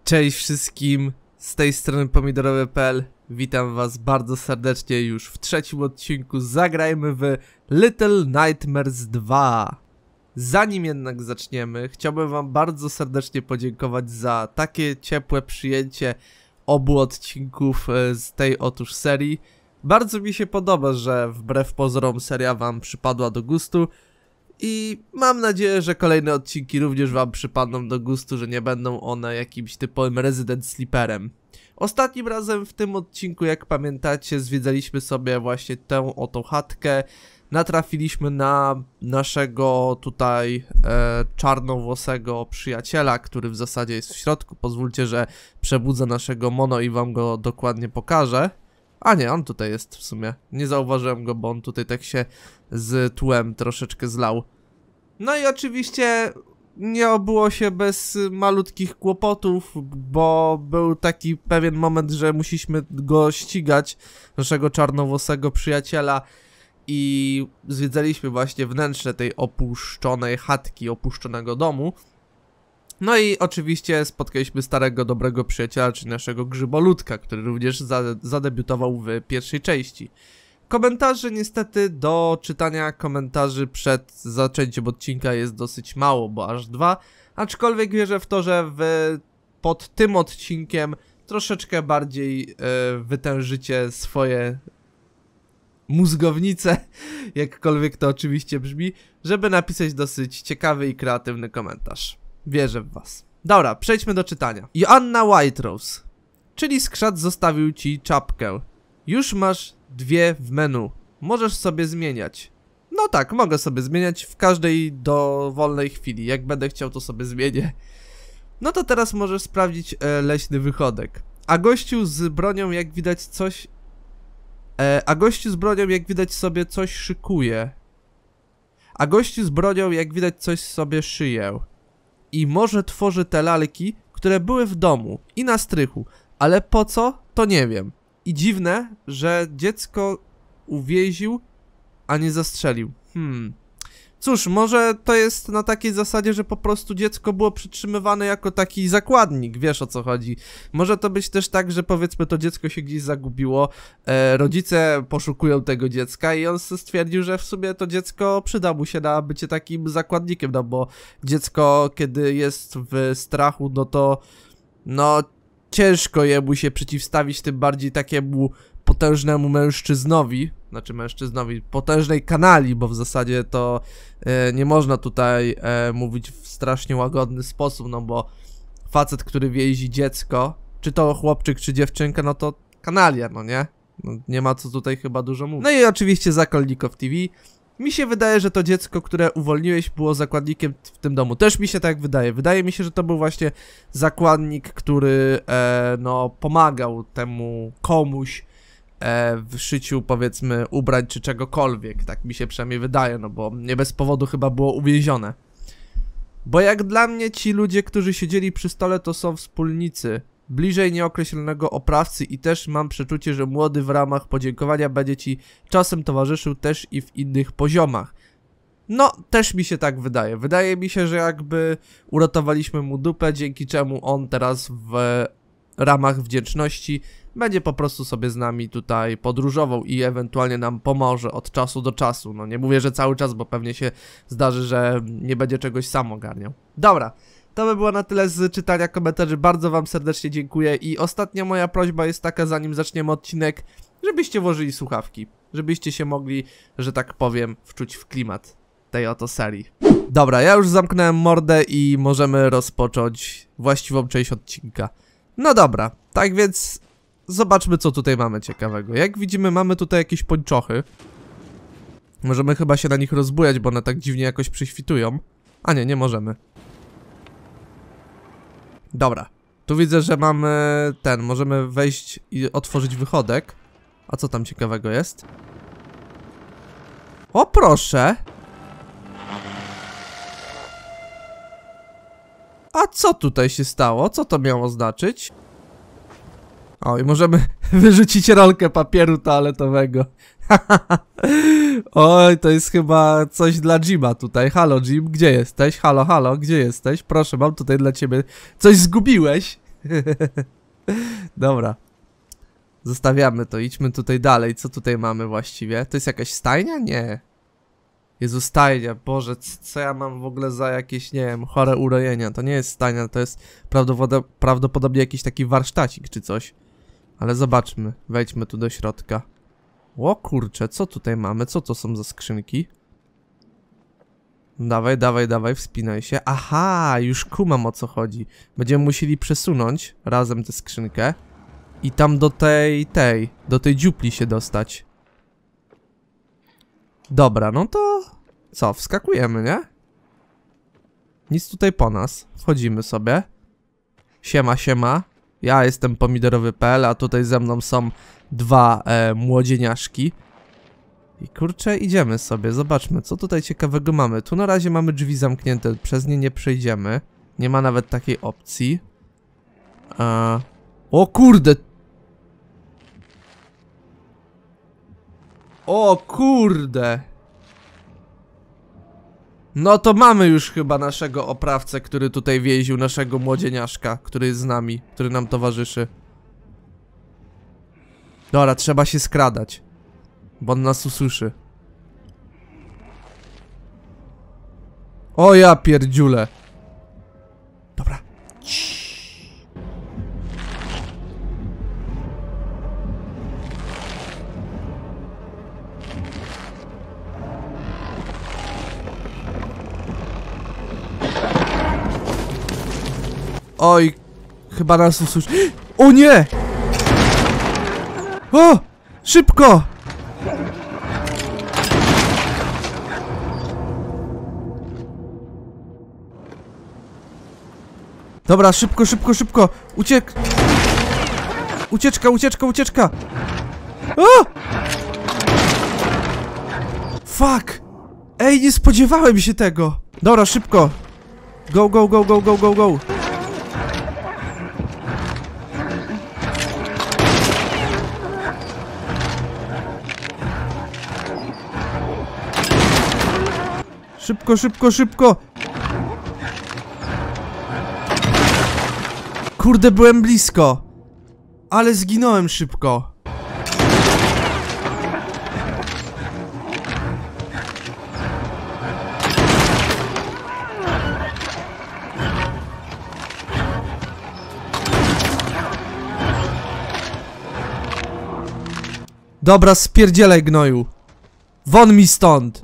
Cześć wszystkim, z tej strony pomidorowy.pl. Witam was bardzo serdecznie już w trzecim odcinku. Zagrajmy w Little Nightmares 2. Zanim jednak zaczniemy, chciałbym wam bardzo serdecznie podziękować za takie ciepłe przyjęcie obu odcinków z tej otóż serii. Bardzo mi się podoba, że wbrew pozorom seria wam przypadła do gustu. I mam nadzieję, że kolejne odcinki również wam przypadną do gustu, że nie będą one jakimś typowym Resident Sleeperem. Ostatnim razem w tym odcinku, jak pamiętacie, zwiedzaliśmy sobie właśnie tę oto chatkę. Natrafiliśmy na naszego tutaj czarnowłosego przyjaciela, który w zasadzie jest w środku. Pozwólcie, że przebudzę naszego Mono i wam go dokładnie pokażę. A nie, on tutaj jest w sumie. Nie zauważyłem go, bo on tutaj tak się z tłem troszeczkę zlał. No i oczywiście nie obyło się bez malutkich kłopotów, bo był taki pewien moment, że musieliśmy go ścigać, naszego czarnowłosego przyjaciela. I zwiedzaliśmy właśnie wnętrze tej opuszczonej chatki, opuszczonego domu. No i oczywiście spotkaliśmy starego, dobrego przyjaciela, czyli naszego Grzyboludka, który również zadebiutował w pierwszej części. Komentarzy niestety do czytania komentarzy przed zaczęciem odcinka jest dosyć mało, bo aż 2. Aczkolwiek wierzę w to, że pod tym odcinkiem troszeczkę bardziej wytężycie swoje mózgownice, jakkolwiek to oczywiście brzmi, żeby napisać dosyć ciekawy i kreatywny komentarz. Wierzę w was. Dobra, przejdźmy do czytania. Joanna Whiterose, czyli skrzat zostawił ci czapkę. Już masz 2 w menu. Możesz sobie zmieniać. No tak, mogę sobie zmieniać w każdej dowolnej chwili. Jak będę chciał, to sobie zmienię. No to teraz możesz sprawdzić leśny wychodek. A gościu z bronią, jak widać sobie coś szykuje. A gościu z bronią, jak widać, coś sobie szyje. I może tworzy te lalki, które były w domu i na strychu, ale po co, to nie wiem. I dziwne, że dziecko uwięził, a nie zastrzelił. Cóż, może to jest na takiej zasadzie, że po prostu dziecko było przytrzymywane jako taki zakładnik, wiesz o co chodzi. Może to być też tak, że powiedzmy to dziecko się gdzieś zagubiło, rodzice poszukują tego dziecka i on stwierdził, że w sumie to dziecko przyda mu się na bycie takim zakładnikiem, no bo dziecko, kiedy jest w strachu, no to ciężko jemu się przeciwstawić, tym bardziej takiemu potężnemu mężczyznowi, potężnej kanali, bo w zasadzie to nie można tutaj mówić w strasznie łagodny sposób, no bo facet, który więzi dziecko, czy to chłopczyk, czy dziewczynka, no to kanalia, no nie? No, nie ma co tutaj chyba dużo mówić. No i oczywiście Zakolnikow TV. Mi się wydaje, że to dziecko, które uwolniłeś, było zakładnikiem w tym domu. Też mi się tak wydaje. Wydaje mi się, że to był właśnie zakładnik, który pomagał temu komuś w szyciu, powiedzmy, ubrań czy czegokolwiek. Tak mi się przynajmniej wydaje, no bo nie bez powodu chyba było uwięzione. Bo jak dla mnie ci ludzie, którzy siedzieli przy stole, to są wspólnicy bliżej nieokreślonego oprawcy i też mam przeczucie, że młody w ramach podziękowania będzie ci czasem towarzyszył też i w innych poziomach. No, też mi się tak wydaje. Wydaje mi się, że jakby uratowaliśmy mu dupę, dzięki czemu on teraz w ramach wdzięczności będzie po prostu sobie z nami tutaj podróżował i ewentualnie nam pomoże od czasu do czasu. No nie mówię, że cały czas, bo pewnie się zdarzy, że nie będzie czegoś sam ogarniał. Dobra, to by było na tyle z czytania komentarzy. Bardzo wam serdecznie dziękuję i ostatnia moja prośba jest taka, zanim zaczniemy odcinek, żebyście włożyli słuchawki, żebyście się mogli, że tak powiem, wczuć w klimat tej oto serii. Dobra, ja już zamknąłem mordę i możemy rozpocząć właściwą część odcinka. No dobra, tak więc zobaczmy, co tutaj mamy ciekawego. Jak widzimy, mamy tutaj jakieś pończochy. Możemy chyba się na nich rozbujać, bo one tak dziwnie jakoś przyświtują. A nie, nie możemy. Dobra, tu widzę, że mamy możemy wejść i otworzyć wychodek. A co tam ciekawego jest? O, proszę! A co tutaj się stało? Co to miało znaczyć? O, i możemy wyrzucić rolkę papieru toaletowego. Oj, to jest chyba coś dla Jima tutaj. Halo Jim, gdzie jesteś? Halo, halo, gdzie jesteś? Proszę, mam tutaj dla ciebie... Coś zgubiłeś? Dobra. Zostawiamy to, idźmy tutaj dalej. Co tutaj mamy właściwie? To jest jakaś stajnia? Nie. Jezu, stajnia, Boże, co ja mam w ogóle za jakieś, nie wiem, chore urojenia. To nie jest stajnia, to jest prawdopodobnie jakiś taki warsztacik czy coś. Ale zobaczmy, wejdźmy tu do środka. O kurczę, co tutaj mamy? Co to są za skrzynki? Dawaj, dawaj, dawaj, wspinaj się. Aha, już kumam, o co chodzi. Będziemy musieli przesunąć razem tę skrzynkę i tam do tej dziupli się dostać. Dobra, no to co, wskakujemy, nie? Nic tutaj po nas. Wchodzimy sobie. Siema, siema. Ja jestem pomidorowy.pl, a tutaj ze mną są dwa młodzieniaszki. I kurczę, idziemy sobie, zobaczmy, co tutaj ciekawego mamy. Tu na razie mamy drzwi zamknięte, przez nie nie przejdziemy. Nie ma nawet takiej opcji. O kurde! O kurde! No to mamy już chyba naszego oprawcę, który tutaj więził naszego młodzieniaszka, który jest z nami, który nam towarzyszy. Dobra, trzeba się skradać, bo on nas usłyszy. O ja pierdziule. Dobra. Oj, chyba nas usłyszy. O nie! O! Szybko! Dobra, szybko, szybko, szybko! Ucieczka, ucieczka, ucieczka! O! Fuck! Ej, nie spodziewałem się tego! Dobra, szybko! Go, go, go, go, go, go, go! Szybko, szybko, szybko! Kurde, byłem blisko! Ale zginąłem szybko! Dobra, spierdzielaj, gnoju! Won mi stąd!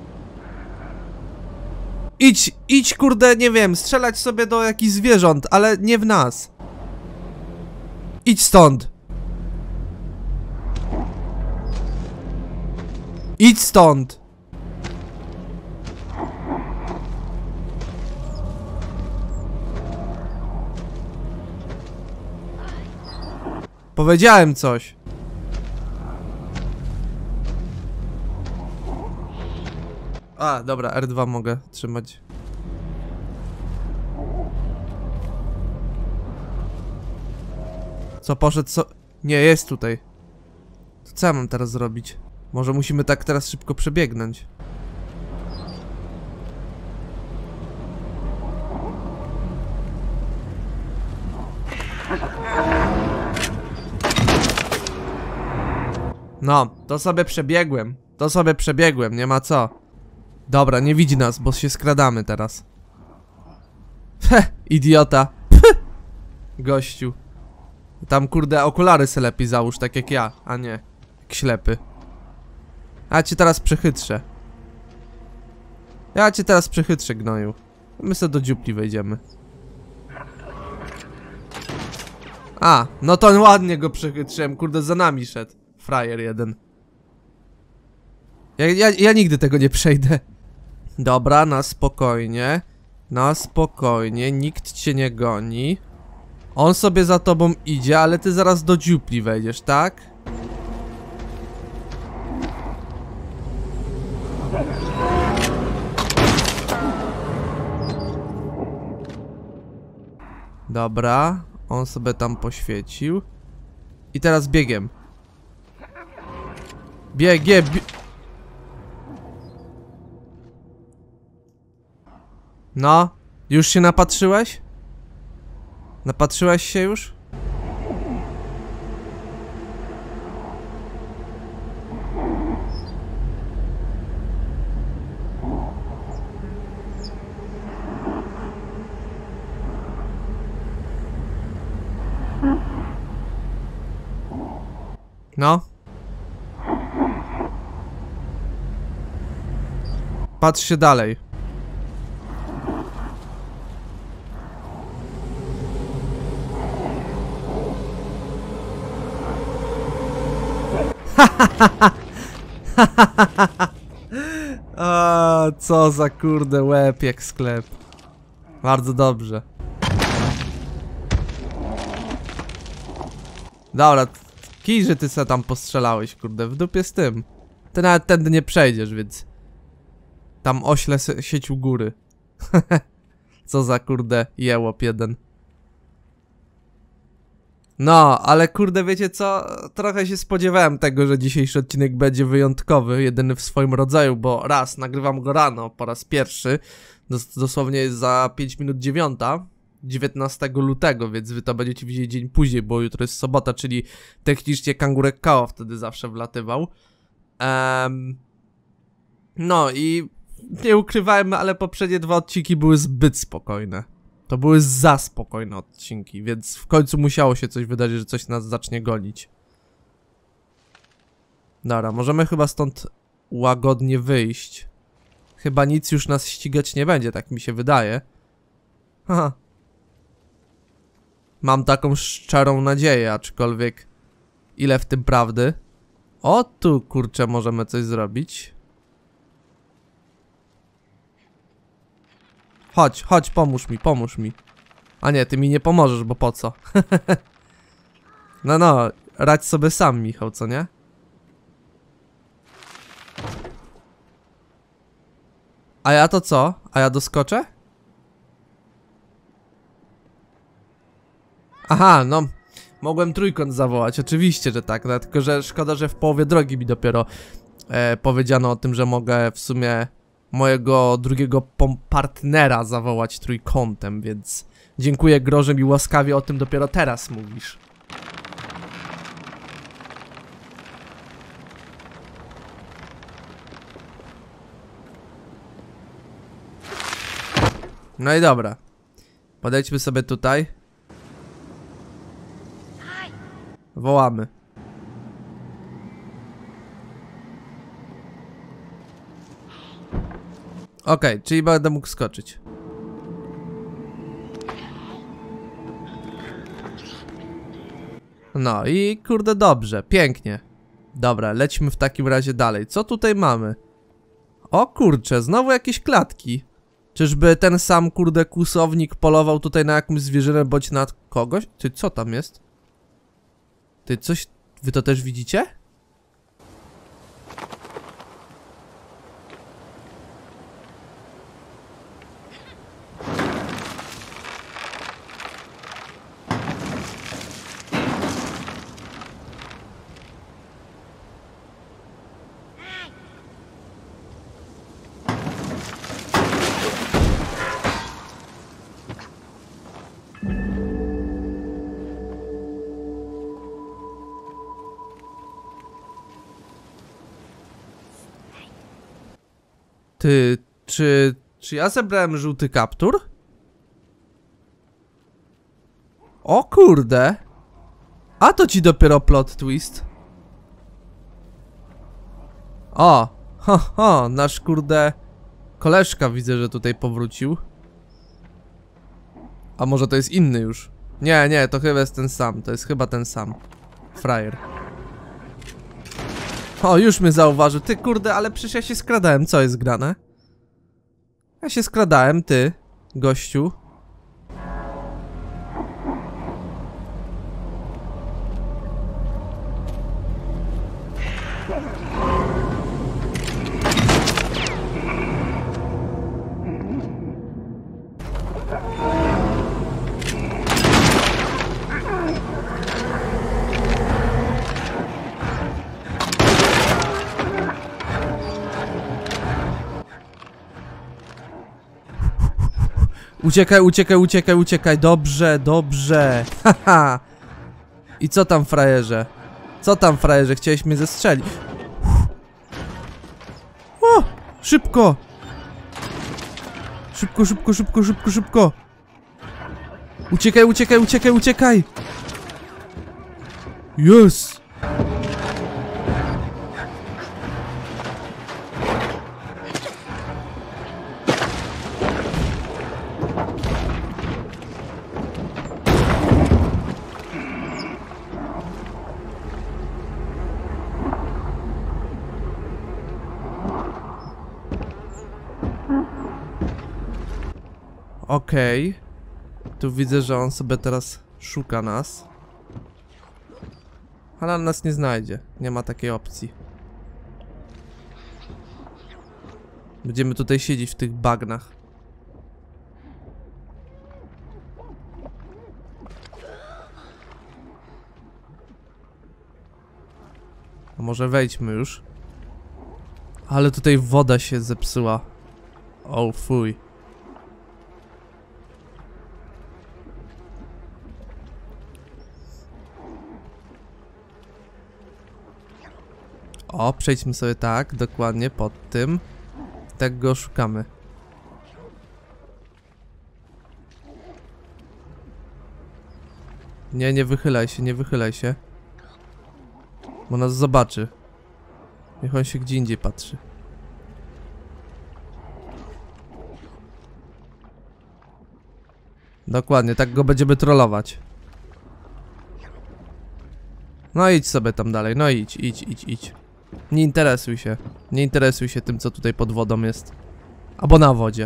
Idź, kurde, nie wiem, strzelać sobie do jakichś zwierząt, ale nie w nas. Idź stąd. Idź stąd. Powiedziałem coś. A, dobra, R2 mogę trzymać. Co, poszedł, co? Nie, jest tutaj. To co ja mam teraz zrobić? Może musimy tak teraz szybko przebiegnąć. No, to sobie przebiegłem. To sobie przebiegłem, nie ma co. Dobra, nie widzi nas, bo się skradamy teraz. Heh, idiota. Pff, gościu. Tam kurde okulary se lepiej załóż, tak jak ja, a nie jak ślepy. Ja cię teraz przechytrzę. Ja cię teraz przechytrzę, gnoju. My sobie do dziupli wejdziemy. A, no to ładnie go przechytrzyłem, kurde, za nami szedł. Frajer jeden. Ja nigdy tego nie przejdę. Dobra, na spokojnie. Na spokojnie, nikt cię nie goni. On sobie za tobą idzie, ale ty zaraz do dziupli wejdziesz, tak? Dobra, on sobie tam poświecił. I teraz biegiem. Biegiem. No, już się napatrzyłeś? Napatrzyłeś się już? No. Patrz się dalej. A, co za kurde łeb jak sklep. Bardzo dobrze. Dobra, kij, że ty se tam postrzelałeś, kurde, w dupie z tym. Ty nawet tędy nie przejdziesz, więc... Tam ośle sieć u góry. Co za kurde jełop jeden. No, ale kurde, wiecie co? Trochę się spodziewałem tego, że dzisiejszy odcinek będzie wyjątkowy, jedyny w swoim rodzaju, bo raz, nagrywam go rano po raz pierwszy, dosłownie jest za 5 minut 9, 19 lutego, więc wy to będziecie widzieć dzień później, bo jutro jest sobota, czyli technicznie Kangurek Kao wtedy zawsze wlatywał. No i nie ukrywajmy, ale poprzednie 2 odcinki były zbyt spokojne. To były za spokojne odcinki, więc w końcu musiało się coś wydarzyć, że coś nas zacznie gonić. Dobra, możemy chyba stąd łagodnie wyjść. Chyba nic już nas ścigać nie będzie, tak mi się wydaje. Haha. Mam taką szczerą nadzieję, aczkolwiek ile w tym prawdy? O, tu kurczę możemy coś zrobić. Chodź, chodź, pomóż mi. A nie, ty mi nie pomożesz, bo po co? No, radź sobie sam, Michał, co nie? A ja to co? A ja doskoczę? Aha, no, mogłem trójkąt zawołać, oczywiście, że tak, no, tylko że szkoda, że w połowie drogi mi dopiero powiedziano o tym, że mogę w sumie mojego drugiego partnera zawołać trójkątem, więc dziękuję Gro, że mi łaskawie o tym dopiero teraz mówisz. No i dobra. Podejdźmy sobie tutaj. Wołamy. Okej, czyli będę mógł skoczyć. No i kurde dobrze, pięknie. Dobra, lećmy w takim razie dalej. Co tutaj mamy? O kurczę, znowu jakieś klatki. Czyżby ten sam kurde kłusownik polował tutaj na jakąś zwierzynę bądź na kogoś? Ty, co tam jest? Ty, coś... Wy to też widzicie? Ty, czy ja zebrałem żółty kaptur? O kurde. A to ci dopiero plot twist. O, nasz kurde koleżka widzę, że tutaj powrócił. A może to jest inny już? Nie, to chyba jest ten sam, to jest chyba ten sam frajer. O, już mnie zauważył. Ty kurde, ale przecież ja się skradałem. Co jest grane? Ja się skradałem, ty, gościu. Uciekaj, dobrze, haha. I co tam, frajerze? Chciałeś mnie zestrzelić? O, szybko! Szybko! Uciekaj! Yes! Okej. Tu widzę, że on sobie teraz szuka nas. Ale on nas nie znajdzie. Nie ma takiej opcji. Będziemy tutaj siedzieć w tych bagnach. A może wejdźmy już? Ale tutaj woda się zepsuła. O fuj. O, przejdźmy sobie tak, dokładnie pod tym. Tak go szukamy. Nie, nie wychylaj się, nie wychylaj się. Bo nas zobaczy. Niech on się gdzie indziej patrzy. Dokładnie, tak go będziemy trollować. No idź sobie tam dalej, no idź, idź, idź, idź. Nie interesuj się. Nie interesuj się tym, co tutaj pod wodą jest. Albo na wodzie.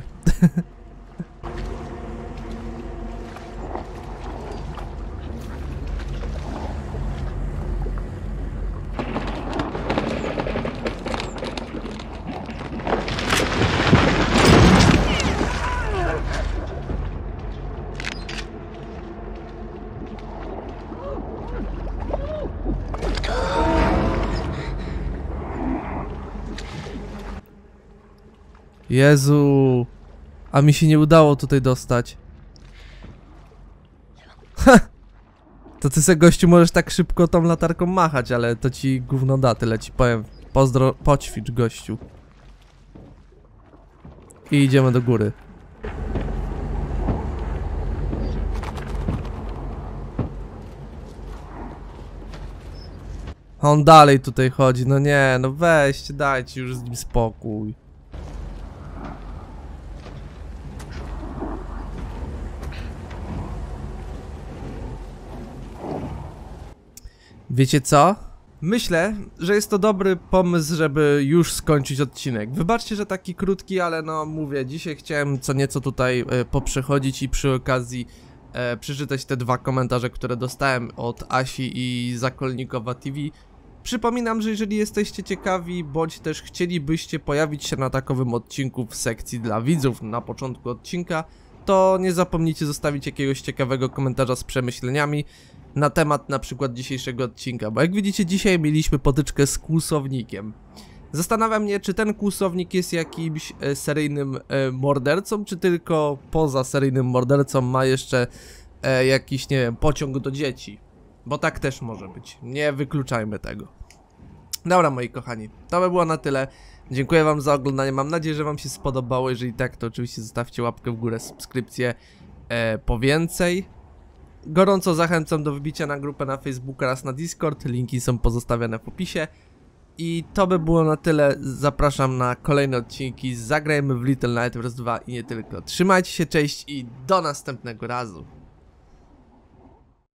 Jezu. A mi się nie udało tutaj dostać. Ha! To ty se, gościu, możesz tak szybko tą latarką machać, ale to ci gówno da, tyle ci powiem. Pozdro, poćwicz, gościu. I idziemy do góry. On dalej tutaj chodzi, no nie, no weźcie, dajcie już z nim spokój. Wiecie co? Myślę, że jest to dobry pomysł, żeby już skończyć odcinek. Wybaczcie, że taki krótki, ale no mówię, dzisiaj chciałem co nieco tutaj poprzechodzić i przy okazji przeczytać te dwa komentarze, które dostałem od Asi i Zakolnikowa TV. Przypominam, że jeżeli jesteście ciekawi, bądź też chcielibyście pojawić się na takowym odcinku w sekcji dla widzów na początku odcinka, to nie zapomnijcie zostawić jakiegoś ciekawego komentarza z przemyśleniami na temat na przykład dzisiejszego odcinka, bo jak widzicie, dzisiaj mieliśmy potyczkę z kłusownikiem. Zastanawiam mnie, czy ten kłusownik jest jakimś seryjnym mordercą, czy tylko poza seryjnym mordercą ma jeszcze jakiś, nie wiem, pociąg do dzieci. Bo tak też może być, nie wykluczajmy tego. Dobra, moi kochani, to by było na tyle. Dziękuję wam za oglądanie, mam nadzieję, że wam się spodobało. Jeżeli tak, to oczywiście zostawcie łapkę w górę, subskrypcję po więcej. Gorąco zachęcam do wbicia na grupę na Facebooka oraz na Discord, linki są pozostawione w opisie. I to by było na tyle, zapraszam na kolejne odcinki, zagrajmy w Little Nightmares 2 i nie tylko. Trzymajcie się, cześć i do następnego razu.